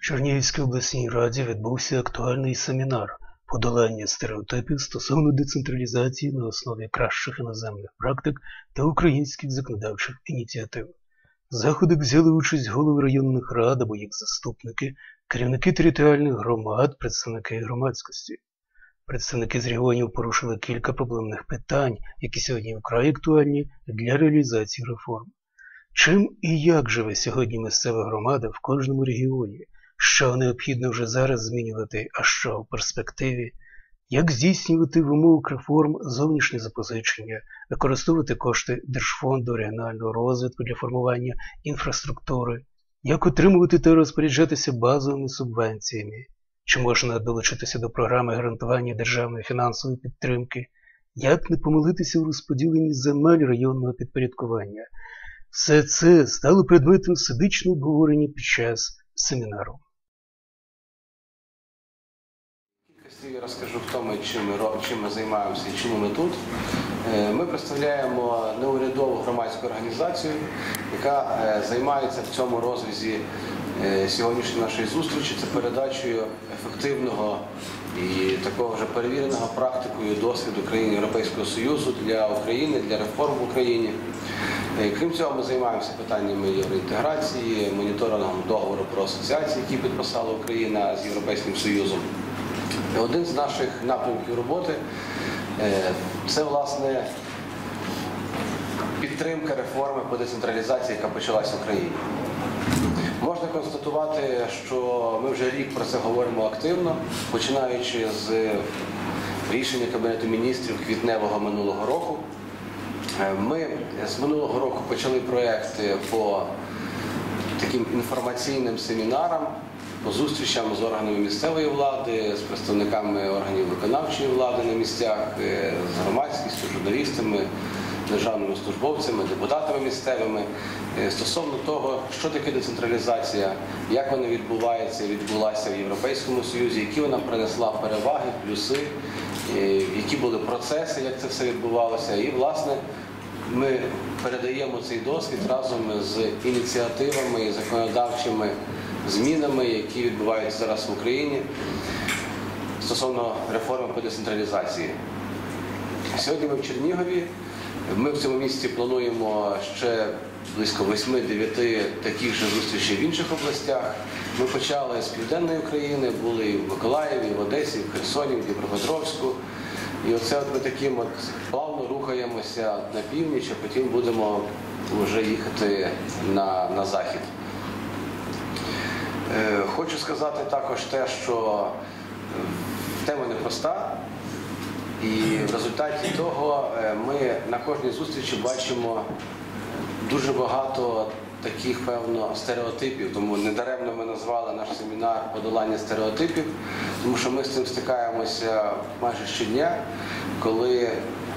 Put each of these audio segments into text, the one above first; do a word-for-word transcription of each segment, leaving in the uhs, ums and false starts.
Чернігівській обласній раді відбувся актуальний семінар «Подолання стереотипів стосовно децентралізації на основі кращих іноземних практик та українських законодавчих ініціатив». В заходах взяли участь голови районних рад або їх заступники, керівники територіальних громад, представники громадськості. Представники з регіонів порушили кілька проблемних питань, які сьогодні вкрай актуальні для реалізації реформ. Чим і як живе сьогодні місцева громада в кожному регіоні? Що необхідно вже зараз змінювати, а що в перспективі? Як здійснювати в умовах реформ зовнішнє запозичення, використовувати кошти Держфонду регіонального розвитку для формування інфраструктури? Як отримувати та розпоряджатися базовими субвенціями? Чи можна долучитися до програми гарантування державної фінансової підтримки? Як не помилитися у розподіленні земель районного підпорядкування? Все це стало предметом всебічного обговорення під час семінару. Я розкажу в тому, чим ми, чим ми займаємося і чому ми тут. Ми представляємо неурядову громадську організацію, яка займається в цьому розрізі сьогоднішньої нашої зустрічі. Це передачею ефективного і такого вже перевіреного практикою досвіду країн Європейського Союзу для України, для реформ в Україні. Крім цього, ми займаємося питаннями євроінтеграції, моніторингом договору про асоціації, які підписала Україна з Європейським Союзом. Один з наших напрямків роботи – це, власне, підтримка реформи по децентралізації, яка почалась в Україні. Можна констатувати, що ми вже рік про це говоримо активно, починаючи з рішення Кабінету міністрів квітневого минулого року. Ми з минулого року почали проєкти по таким інформаційним семінарам, по зустрічам з органами місцевої влади, з представниками органів виконавчої влади на місцях, з громадськістю, журналістами, державними службовцями, депутатами місцевими стосовно того, що таке децентралізація, як вона відбувається і відбулася в Європейському Союзі, які вона принесла переваги, плюси, які були процеси, як це все відбувалося. І, власне, ми передаємо цей досвід разом з ініціативами і законодавчими змінами, які відбуваються зараз в Україні стосовно реформи по децентралізації. Сьогодні ми в Чернігові. Ми в цьому місці плануємо ще близько восьми-дев'яти таких же зустрічей в інших областях. Ми почали з Південної України, були і в Миколаєві, і в Одесі, і в Херсоні, і в Дніпропетровську. І оце от ми таким от плавно рухаємося на північ, а потім будемо вже їхати на, на захід. Е, хочу сказати також те, що тема непроста. І в результаті того ми на кожній зустрічі бачимо дуже багато таких, певно, стереотипів. Тому недаремно ми назвали наш семінар «Подолання стереотипів», тому що ми з цим стикаємося майже щодня, коли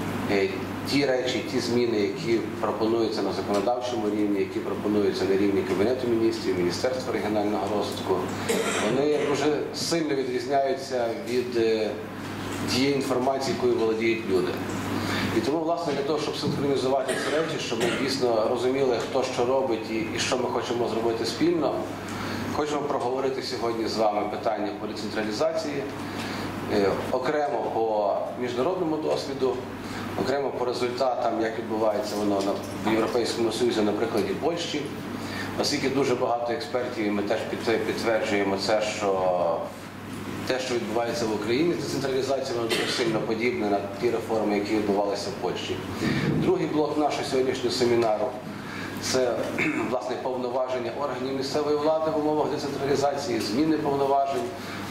ті речі, ті зміни, які пропонуються на законодавчому рівні, які пропонуються на рівні Кабінету міністрів, Міністерства регіонального розвитку, вони дуже сильно відрізняються від тієї інформації, якою володіють люди. І тому, власне, для того, щоб синхронізувати ці речі, щоб ми дійсно розуміли, хто що робить і, і що ми хочемо зробити спільно, хочемо проговорити сьогодні з вами питання по децентралізації, е, окремо по міжнародному досвіду, окремо по результатам, як відбувається воно на, в Європейському Союзі на прикладі Польщі, оскільки дуже багато експертів, і ми теж підтверджуємо це, що те, що відбувається в Україні, децентралізація, воно дуже сильно подібне на ті реформи, які відбувалися в Польщі. Другий блок нашого сьогоднішнього семінару – це, власне, повноваження органів місцевої влади в умовах децентралізації, зміни повноважень,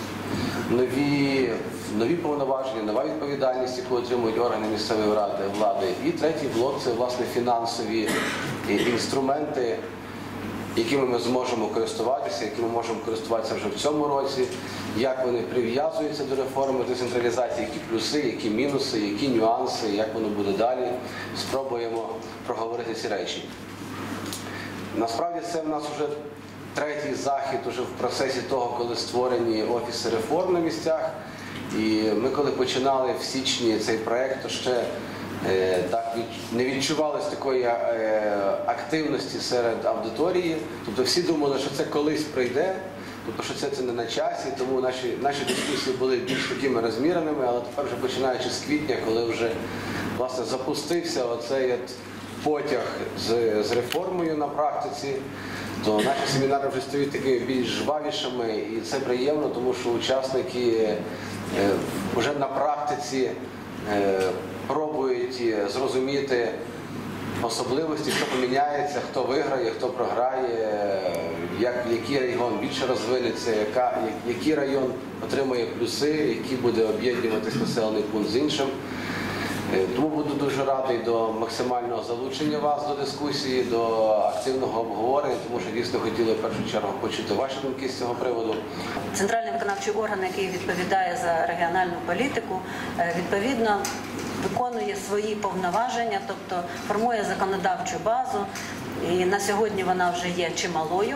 нові, нові повноваження, нова відповідальність, яку отримують органи місцевої влади. І третій блок – це, власне, фінансові інструменти, якими ми зможемо користуватися, якими ми можемо користуватися вже в цьому році, як вони прив'язуються до реформи децентралізації, які плюси, які мінуси, які нюанси, як воно буде далі. Спробуємо проговорити ці речі. Насправді це в нас вже третій захід уже в процесі того, коли створені офіси реформ на місцях. І ми коли починали в січні цей проєкт, то ще так, не відчувалось такої активності серед аудиторії. Тобто всі думали, що це колись прийде, тобто що це, це не на часі, тому наші, наші дискусії були більш такими розміреними, але тепер вже починаючи з квітня, коли вже власне запустився оцей от потяг з, з реформою на практиці, то наші семінари вже стають такими більш жвавішими, і це приємно, тому що учасники е, вже на практиці е, пробують зрозуміти особливості, хто поміняється, хто виграє, хто програє, як, який район більше розвинеться, яка, який район отримує плюси, який буде об'єднуватись населений пункт з іншим. Тому буду дуже радий до максимального залучення вас до дискусії, до активного обговорення, тому що дійсно хотіли в першу чергу почути ваші думки з цього приводу. Центральний виконавчий орган, який відповідає за регіональну політику, відповідно виконує свої повноваження, тобто формує законодавчу базу, і на сьогодні вона вже є чималою.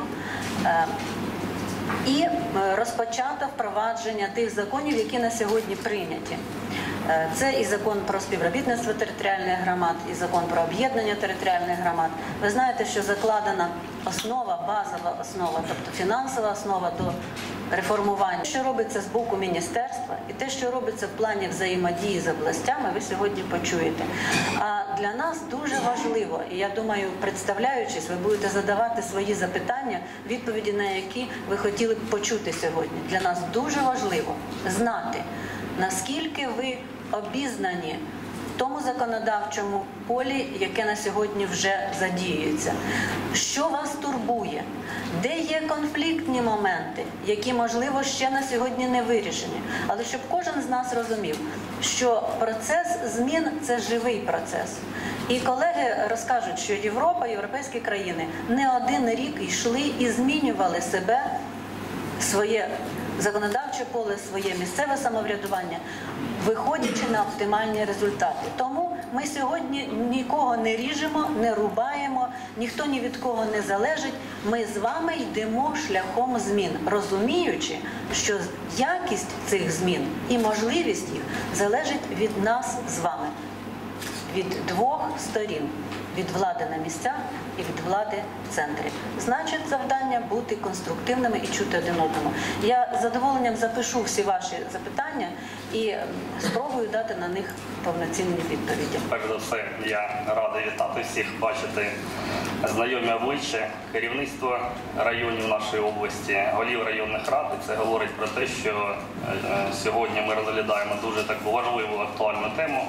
І розпочато впровадження тих законів, які на сьогодні прийняті. Це і закон про співробітництво територіальних громад, і закон про об'єднання територіальних громад. Ви знаєте, що закладена основа, базова основа, тобто фінансова основа до реформування. Що робиться з боку міністерства і те, що робиться в плані взаємодії з областями, ви сьогодні почуєте. А для нас дуже важливо, і я думаю, представляючись, ви будете задавати свої запитання, відповіді на які ви хотіли б почути сьогодні. Для нас дуже важливо знати, наскільки ви обізнані в тому законодавчому полі, яке на сьогодні вже задіюється. Що вас турбує? Де є конфліктні моменти, які, можливо, ще на сьогодні не вирішені? Але щоб кожен з нас розумів, що процес змін – це живий процес. І колеги розкажуть, що Європа, європейські країни не один рік йшли і змінювали себе, своє законодавче поле, своє місцеве самоврядування, виходячи на оптимальні результати. Тому ми сьогодні нікого не ріжемо, не рубаємо, ніхто ні від кого не залежить. Ми з вами йдемо шляхом змін, розуміючи, що якість цих змін і можливість їх залежить від нас з вами, від двох сторін. Від влади на місцях і від влади в центрі. Значить, завдання бути конструктивними і чути один одному. Я з задоволенням запишу всі ваші запитання і спробую дати на них повноцінні відповіді. Перш за все, я радий вітати всіх, бачити знайомі обличчя, керівництво районів нашої області, голів районних рад. І це говорить про те, що сьогодні ми розглядаємо дуже таку важливу актуальну тему.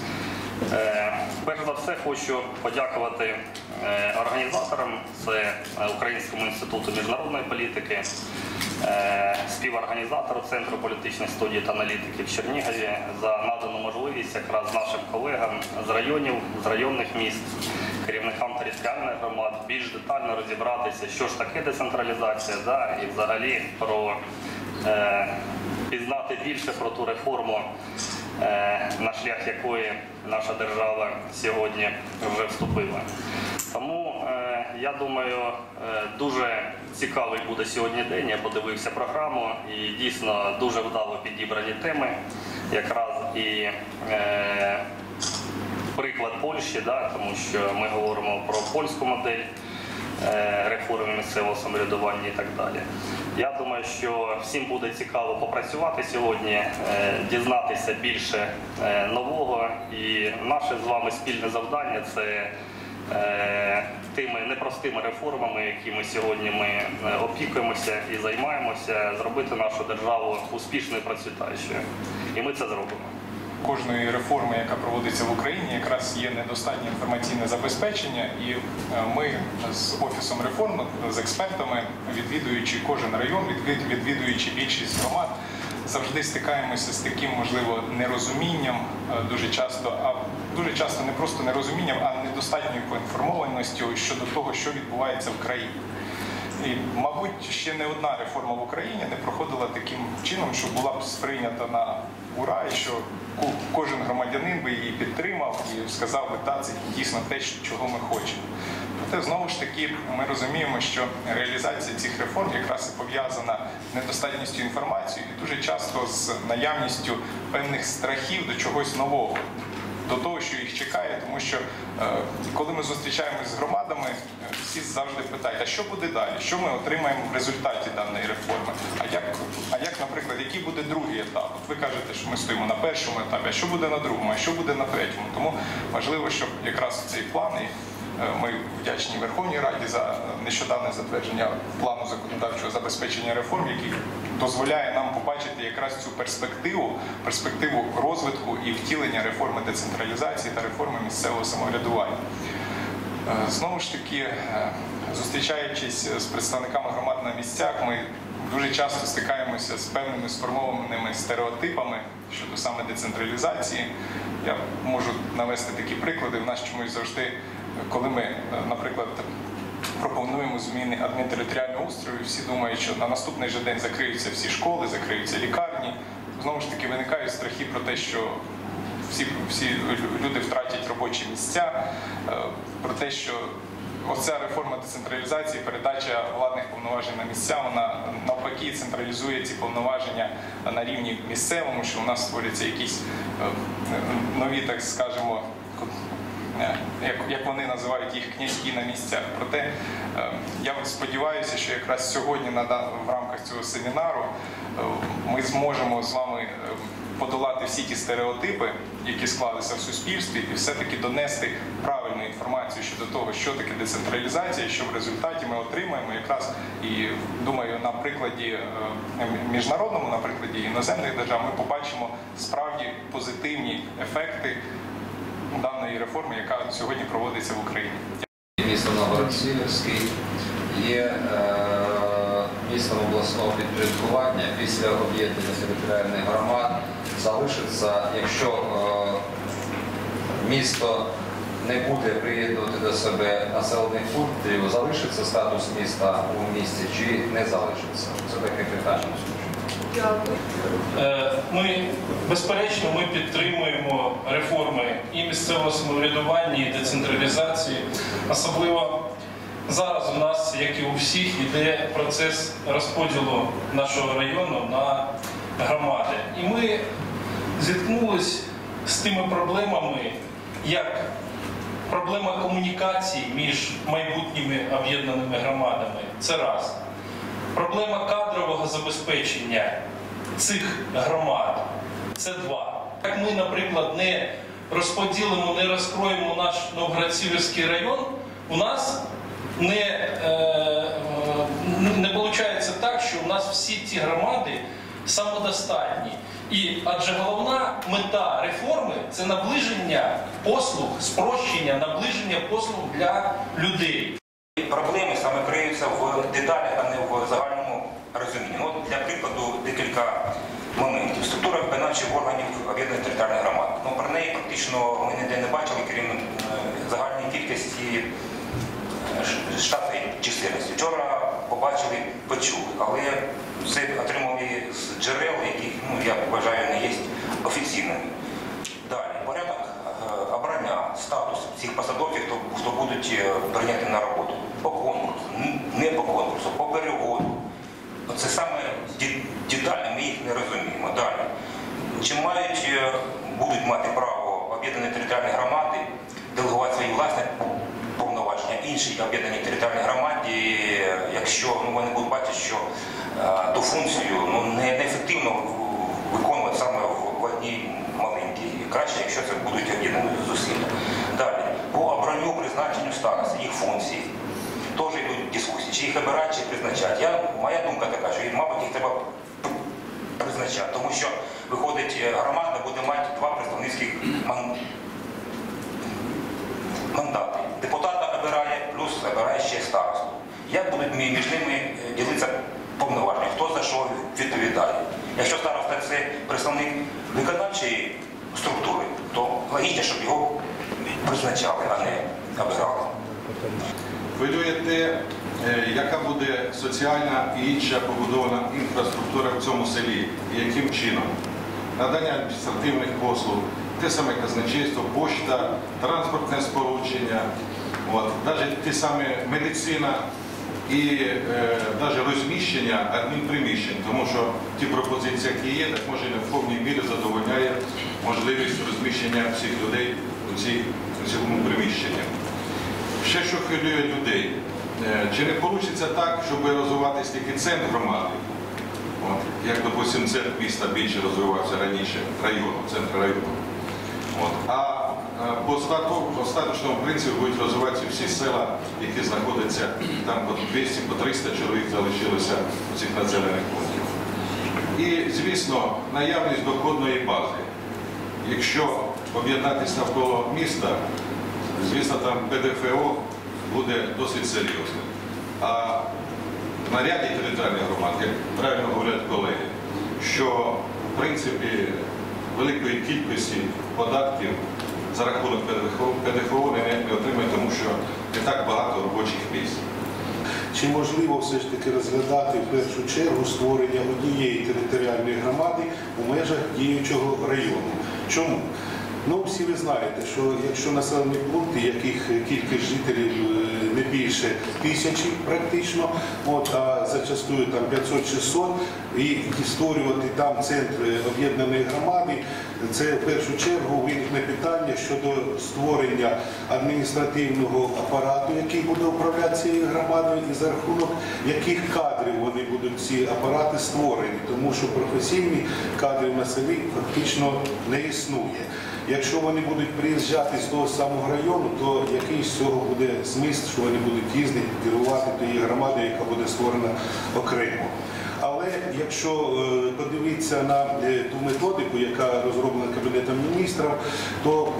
Перш за все хочу подякувати організаторам, це Українському інституту міжнародної політики, співорганізатору Центру політичних студій та аналітики в Чернігові за надану можливість якраз нашим колегам з районів, з районних міст, керівникам територіальних громад більш детально розібратися, що ж таке децентралізація, да, і взагалі про е, пізнати більше про ту реформу, на шлях якої наша держава сьогодні вже вступила. Тому, я думаю, дуже цікавий буде сьогодні день. Я подивився програму і дійсно дуже вдало підібрані теми. Якраз і е, приклад Польщі, да, тому що ми говоримо про польську модель реформи місцевого самоврядування і так далі. Я думаю, що всім буде цікаво попрацювати сьогодні, дізнатися більше нового. І наше з вами спільне завдання – це тими непростими реформами, якими сьогодні ми опікуємося і займаємося, зробити нашу державу успішною і процвітаючою. І ми це зробимо. Кожної реформи, яка проводиться в Україні, якраз є недостатнє інформаційне забезпечення, і ми з Офісом реформ, з експертами, відвідуючи кожен район, відвідуючи більшість громад, завжди стикаємося з таким, можливо, нерозумінням дуже часто, а дуже часто не просто нерозумінням, а недостатньою поінформованістю щодо того, що відбувається в країні. І, мабуть, ще не одна реформа в Україні не проходила таким чином, що була б сприйнята на ура, і що кожен громадянин би її підтримав і сказав би, так, це дійсно те, чого ми хочемо. Проте, знову ж таки, ми розуміємо, що реалізація цих реформ якраз і пов'язана з недостатністю інформації і дуже часто з наявністю певних страхів до чогось нового. до того, що їх чекає, тому що коли ми зустрічаємось з громадами, всі завжди питають, а що буде далі, що ми отримаємо в результаті даної реформи, а як, а як, наприклад, який буде другий етап? От ви кажете, що ми стоїмо на першому етапі, а що буде на другому, а що буде на третьому? Тому важливо, щоб якраз цей план, і ми вдячні Верховній Раді за нещодавне затвердження плану законодавчого забезпечення реформ, який дозволяє нам побачити якраз цю перспективу, перспективу розвитку і втілення реформи децентралізації та реформи місцевого самоврядування. Знову ж таки, зустрічаючись з представниками громад на місцях, ми дуже часто стикаємося з певними сформованими стереотипами щодо саме децентралізації. Я можу навести такі приклади. В нас чомусь завжди, коли ми, наприклад, пропонуємо зміни адмінтериторіального устрою, всі думають, що на наступний же день закриються всі школи, закриються лікарні. Знову ж таки, виникають страхи про те, що всі, всі люди втратять робочі місця, про те, що оця реформа децентралізації, передача владних повноважень на місця, вона навпаки централізує ці повноваження на рівні місцевому, що у нас створюються якісь нові, так скажемо, як, як вони називають їх, князьки на місцях. Проте я сподіваюся, що якраз сьогодні в рамках цього семінару ми зможемо з вами подолати всі ті стереотипи, які склалися в суспільстві, і все-таки донести правильну інформацію щодо того, що таке децентралізація, що в результаті ми отримаємо. Якраз, і думаю, на прикладі міжнародному, на прикладі іноземних держав ми побачимо справді позитивні ефекти даної реформи, яка сьогодні проводиться в Україні. Місто Новгород-Сіверський є е, містом обласного підпорядкування. Після об'єднання територіальних громад залишиться, якщо е, місто не буде приєднувати до себе населених пунктів, залишиться статус міста у місті чи не залишиться? Це таке питання. Ми, безперечно, ми підтримуємо реформи і місцевого самоврядування, і децентралізації. Особливо зараз у нас, як і у всіх, йде процес розподілу нашого району на громади. І ми зіткнулися з тими проблемами, як проблема комунікації між майбутніми об'єднаними громадами. Це раз. Проблема кадрового забезпечення цих громад – це два. Як ми, наприклад, не розподілимо, не розкроємо наш Новгород-Сіверський район, у нас не, е, не виходить так, що у нас всі ці громади самодостатні. І, адже головна мета реформи – це наближення послуг, спрощення, наближення послуг для людей. Проблеми саме криються в деталях, а не в загальному розумінні. Ну, для прикладу, декілька моментів. Структура виконавчих органів об'єднаних територіальних громад. Ну, про неї практично ми ніде не бачили, крім загальної кількості штатної чисельності. Вчора побачили, почули, але це отримали з джерел, яких, ну, я вважаю, не є офіційними. Далі, порядок обрання, статус цих посадовців, хто, хто будуть прийняти на роботу. По конкурсу, не по конкурсу, по переводу. Це саме деталі, ми їх не розуміємо. Далі. Чи мають, будуть мати право об'єднані територіальні громади делегувати свої власні повноваження іншій об'єднаній територіальній громаді, якщо, ну, вони будуть бачити, що а, ту функцію, ну, не, неефективно виконувати саме в, в одній маленькій. Краще, якщо це будуть об'єднані зусилля. Далі. По обранню, призначенню старості, їх функцій. Теж йдуть дискусії, чи їх обирають, чи призначають. Я, моя думка така, що, мабуть, їх треба призначати, тому що, виходить, громада буде мати два представницьких мандати. Депутата обирає, плюс обирає ще старосту. Як будуть між ними ділитися повноваження, хто за що відповідає? Якщо староста – це представник виконавчої структури, то логічно, щоб його призначали, а не обирали. Хвилює те, яка буде соціальна і інша побудована інфраструктура в цьому селі, і яким чином. Надання адміністративних послуг, те саме казначейство, пошта, транспортне сполучення, навіть ті самі медицина і навіть е, розміщення адмінприміщень, тому що ті пропозиції, які є, так може не в повній мірі задовольняє можливість розміщення всіх людей у, цій, у цьому приміщенні. Ще що хвилює людей, чи не вийде так, щоб розвиватися тільки центр громади, от, як, допустим, центр міста більше розвивався раніше, району, центр району. От, а по остаточному принципу будуть розвиватися всі села, які знаходяться там по двісті, по триста чоловік залишилося у цих населених пунктів. І, звісно, наявність доходної бази. Якщо об'єднатися навколо міста, звісно, там Пе Де Фе О буде досить серйозним. А в наряді територіальних громад, як правильно говорять колеги, що в принципі великої кількості податків за рахунок Пе Де Фе О не отримає, тому що не так багато робочих місць. Чи можливо все ж таки розглядати в першу чергу створення однієї територіальної громади у межах діючого району? Чому? Ну, всі ви знаєте, що якщо населені пункти, яких кількість жителів не більше тисячі практично, от, а зачастую там п'ятсот-шістсот, і створювати там центри об'єднаної громади, це в першу чергу виникне питання щодо створення адміністративного апарату, який буде управляти цією громадою, і за рахунок яких кадрів вони будуть ці апарати створені, тому що професійні кадри на селі фактично не існує. Якщо вони будуть приїжджати з того самого району, то який з цього буде зміст, що вони будуть їздити, керувати тією громадою, яка буде створена окремо. Але якщо подивитися на ту методику, яка розроблена Кабінетом міністрів, то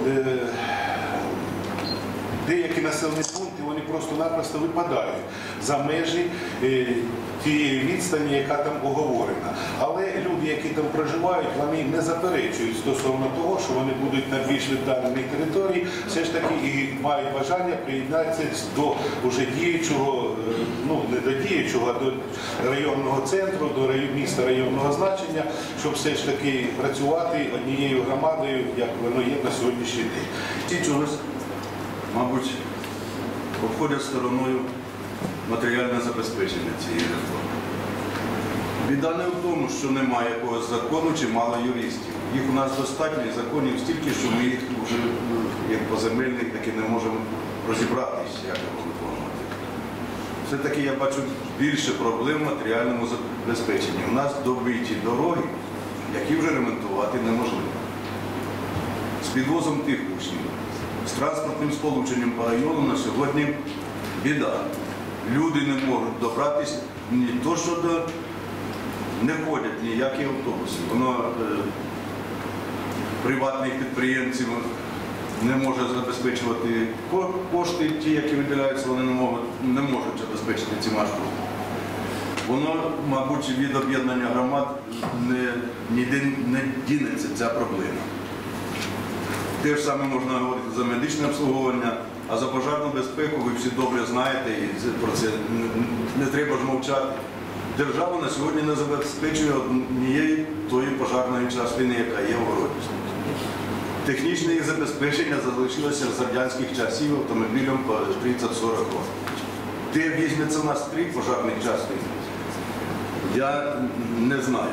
деякі населені пункти, вони просто-напросто випадають за межі тієї відстані, яка там оговорена. Але люди, які там проживають, вони не заперечують стосовно того, що вони будуть на більш віддаленій території, все ж таки і мають бажання приєднатися до вже діючого, ну не до діючого, а до районного центру, до міста районного значення, щоб все ж таки працювати однією громадою, як воно є на сьогоднішній день. Ті чогось, мабуть, обходять стороною матеріальне забезпечення цієї реформи. Біда не в тому, що немає якогось закону чи мало юристів. Їх у нас достатньо і законів стільки, що ми їх вже, як поземельних, так і не можемо розібратися, як його виконувати. Все-таки я бачу більше проблем в матеріальному забезпеченні. У нас добиті дороги, які вже ремонтувати неможливо. З підвозом тих учнів, з транспортним сполученням по району на сьогодні біда. Люди не можуть добратися, ні то, що до... не ходять ніякі автобуси. Воно е... приватних підприємців не може забезпечувати кошти, ті, які виділяються, вони не можуть, не можуть забезпечити ці маршрути. Воно, мабуть, від об'єднання громад не, ніде не дінеться ця проблема. Те ж саме можна говорити за медичне обслуговування, а за пожежну безпеку ви всі добре знаєте, і про це не, не треба ж мовчати. Держава на сьогодні не забезпечує однієї тої пожежної частини, яка є в Городівську. Технічне їх забезпечення залишилося з радянських часів автомобілем по тридцять-сорок років. Де візьметься у нас три пожежних частини? Я не знаю.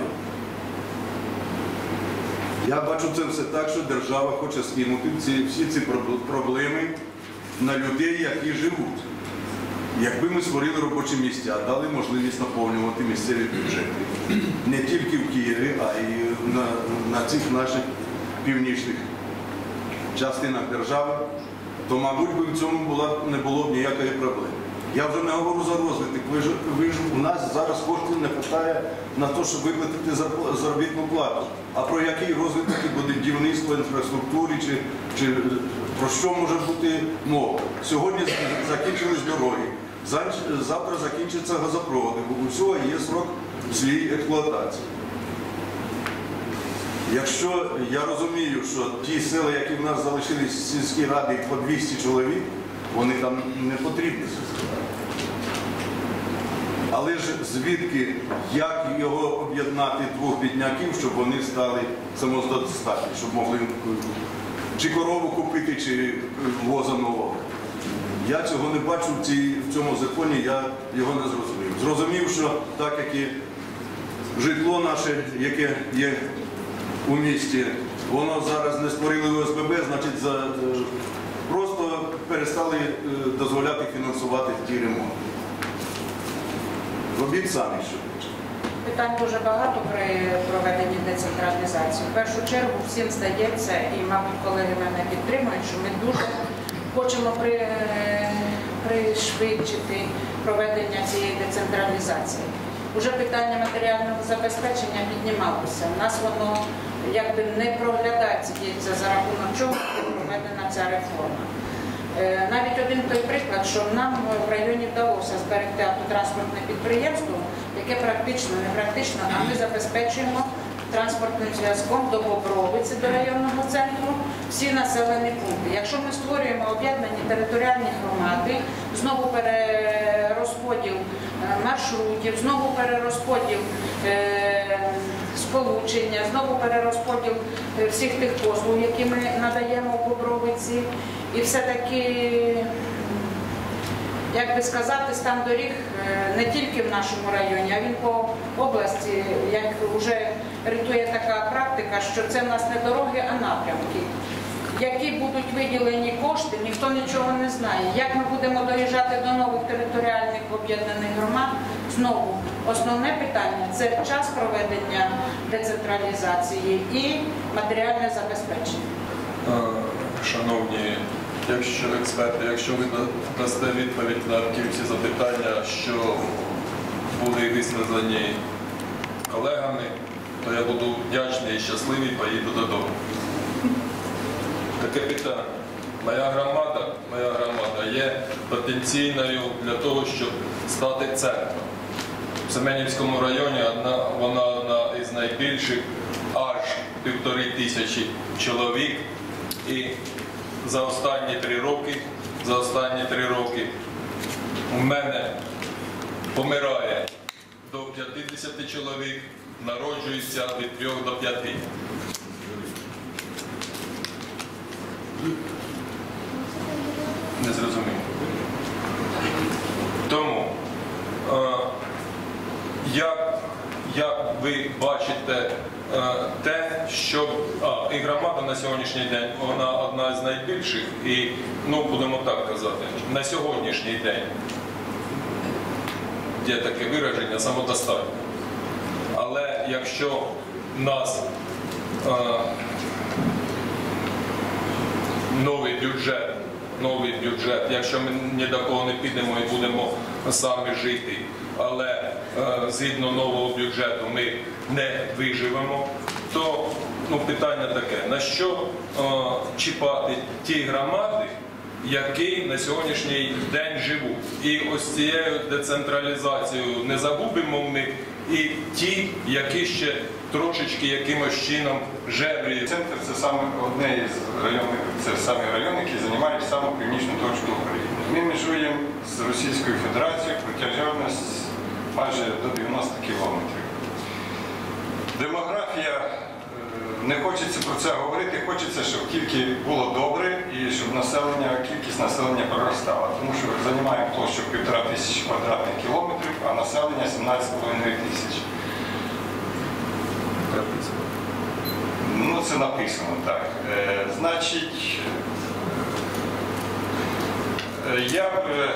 Я бачу це все так, що держава хоче скинути ці, всі ці проблеми на людей, які живуть. Якби ми створили робочі місця, дали можливість наповнювати місцеві бюджети. Не тільки в Києві, а й на, на цих наших північних частинах держави, то, мабуть, би в цьому була, не було б ніякої проблеми. Я вже не говорю за розвиток. Ви ж, ви ж, у нас зараз коштів не вистачає на те, щоб виплатити заробітну плату. А про який розвиток буде будівництво інфраструктури, чи, чи про що може бути мова? Сьогодні закінчились дороги, завтра закінчаться газопроводи, бо у всього є срок своєї експлуатації. Якщо я розумію, що ті села, які в нас залишились в сільській раді по двісті чоловік, вони там не потрібні. Але ж звідки, як його об'єднати двох бідняків, щоб вони стали самодостатні, щоб могли чи корову купити, чи воза нового. Я цього не бачу в, цій, в цьому законі, я його не зрозумів. Зрозумів, що так як і житло наше, яке є у місті, Воно зараз не створили В С Б Б, значить за, е, просто перестали е, дозволяти фінансувати ті ремонти. Робіть самі що. Питань дуже багато при проведенні децентралізації. В першу чергу всім здається, і, мабуть, колеги мене підтримують, що ми дуже хочемо при, пришвидшити проведення цієї децентралізації. Уже питання матеріального забезпечення піднімалося. У нас воно якби не проглядається, за рахунок чого проведена ця реформа. Навіть один той приклад, що нам в районі вдалося зберегти автотранспортне підприємство, яке практично, не практично, а ми забезпечуємо транспортним зв'язком до Бобровиці, до районного центру, всі населені пункти. Якщо ми створюємо об'єднані територіальні громади, знову перерозподіл маршрутів, знову перерозподіл е, сполучення, знову перерозподіл всіх тих послуг, які ми надаємо в Бобровиці, і все-таки, як би сказати, стан доріг не тільки в нашому районі, а він по області, як вже рятує така практика, що це в нас не дороги, а напрямки. Які будуть виділені кошти, ніхто нічого не знає. Як ми будемо доїжджати до нових територіальних об'єднаних громад, знову основне питання – це час проведення децентралізації і матеріальне забезпечення. Шановні, якщо експерти, якщо ви дасте відповідь на ті всі запитання, що були висловлені колегами, то я буду вдячний і щасливий, поїду додому. Таке питання. Моя громада, моя громада є потенційною для того, щоб стати центром. В Семенівському районі одна, вона одна із найбільших, аж півтори тисячі чоловік. І за останні три роки, за останні три роки у мене помирає до п'ятдесят чоловік, народжується від трьох до п'яти. Не зрозумів. Тому, е, як, як ви бачите е, те, що а, і громада на сьогоднішній день, вона одна з найбільших, і, ну, будемо так казати, на сьогоднішній день є таке вираження самодостатньо. Але якщо нас е, новий бюджет, новий бюджет, якщо ми ні до кого не підемо і будемо самі жити, але е, згідно нового бюджету ми не виживемо, то, ну, питання таке, на що е, чіпати ті громади, які на сьогоднішній день живуть. І ось цією децентралізацією не загубимо в них і ті, які ще трошечки якимось чином жебрі. Центр – це саме одне із районів, це саме район, який займає саму північну точку України. Ми межуємо з Російською Федерацією, протяжність майже до дев'яноста кілометрів. Демографія, не хочеться про це говорити, хочеться, щоб тільки було добре і щоб населення, кількість населення проростала. Тому що займаємо площу півтора тисячі квадратних кілометрів, а населення сімнадцять з половиною тисяч. Ну, це написано, так. Е, значить, е, я б... Е,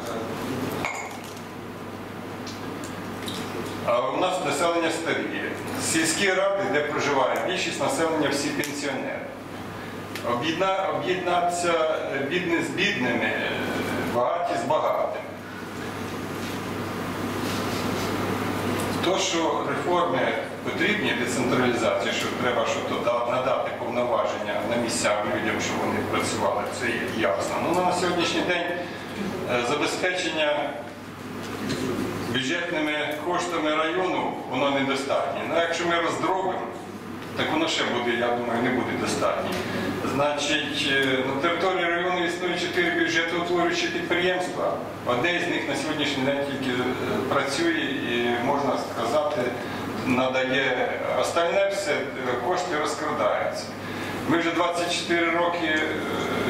а у нас населення старіє. Сільські ради, де проживає більшість населення, всі пенсіонери. Об'єдна, об'єднатися бідні з бідними, багаті з багатими. То, що реформи потрібні, децентралізація, що треба щось надати повноваження на місцях людям, щоб вони працювали, це ясно. Ну, на сьогоднішній день забезпечення бюджетними коштами району, воно недостатнє. Ну, якщо ми роздробимо, так воно ще буде, я думаю, не буде достатньо. Значить, на території району існує чотири бюджетоутворюючі підприємства. Одне з них на сьогоднішній день тільки працює і, можна сказати, надає. Остальне все, кошти розкрадаються. Ми вже двадцять чотири роки,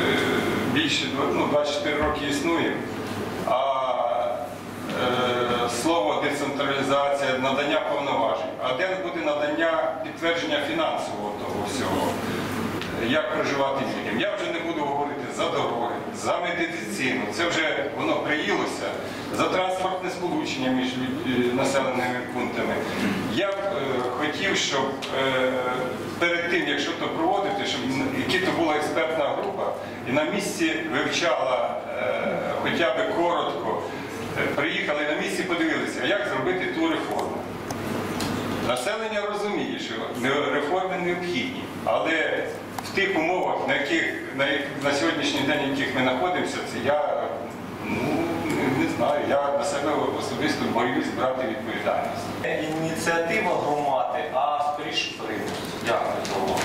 більше, ну, двадцять чотири роки існуємо, а слово децентралізація, надання повноважень. А де буде надання підтвердження фінансового того всього? Як проживати людям? Я вже не буду говорити за дороги, за медицину. Це вже воно приїлося, за транспортне сполучення між населеними пунктами. Я б е, хотів, щоб е, перед тим, якщо то проводити, щоб яка то була експертна група і на місці вивчала е, хоча б коротко, е, приїхали на місці, подивилися, а як зробити ту реформу. Населення розуміє, що реформи необхідні, але в тих умовах, на яких на, на сьогоднішній день, в яких ми знаходимося, це я ну, не знаю, я на себе особисто боюсь брати відповідальність. Ініціатива громади, а скоріше примус. Дякую за увагу.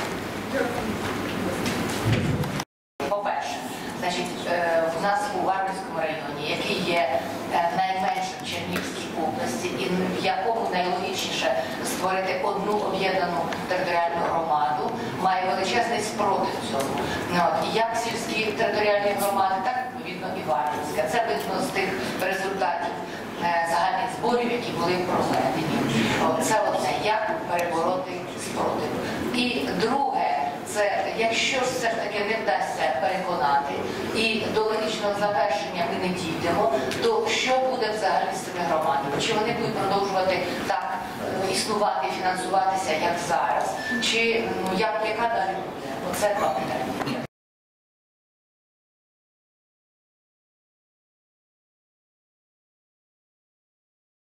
По-перше, значить, у нас у Варвинському районі, який є найменшим в Чернігівській області, і в якому найлогічніше створити одну об'єднану територіальну громаду, має величезний спротив цьому. І як сільські територіальні громади, так відповідно і Варвинська. Це видно з тих результатів загальних зборів, які були проведені. Це одне, як перебороти спротив. І друге, це якщо все ж таки не вдасться переконати і до логічного завершення ми не дійдемо, то що буде взагалі з цими громадами? Чи вони будуть продовжувати так існувати і фінансуватися, як зараз? Чи ну, як, яка далі буде? Оце два питання.